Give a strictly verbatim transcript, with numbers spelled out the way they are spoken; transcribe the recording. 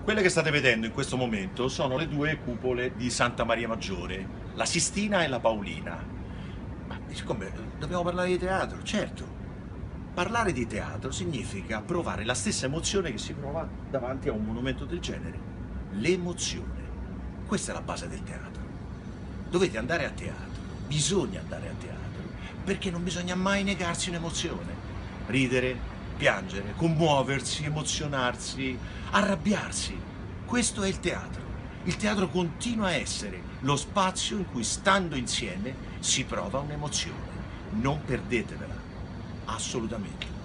Quelle che state vedendo in questo momento sono le due cupole di Santa Maria Maggiore, la Sistina e la Paolina. Ma siccome dobbiamo parlare di teatro, certo. Parlare di teatro significa provare la stessa emozione che si prova davanti a un monumento del genere. L'emozione. Questa è la base del teatro. Dovete andare a teatro, bisogna andare a teatro, perché non bisogna mai negarsi un'emozione. Ridere, piangere, commuoversi, emozionarsi, arrabbiarsi. Questo è il teatro. Il teatro continua a essere lo spazio in cui, stando insieme, si prova un'emozione. Non perdetevela, assolutamente.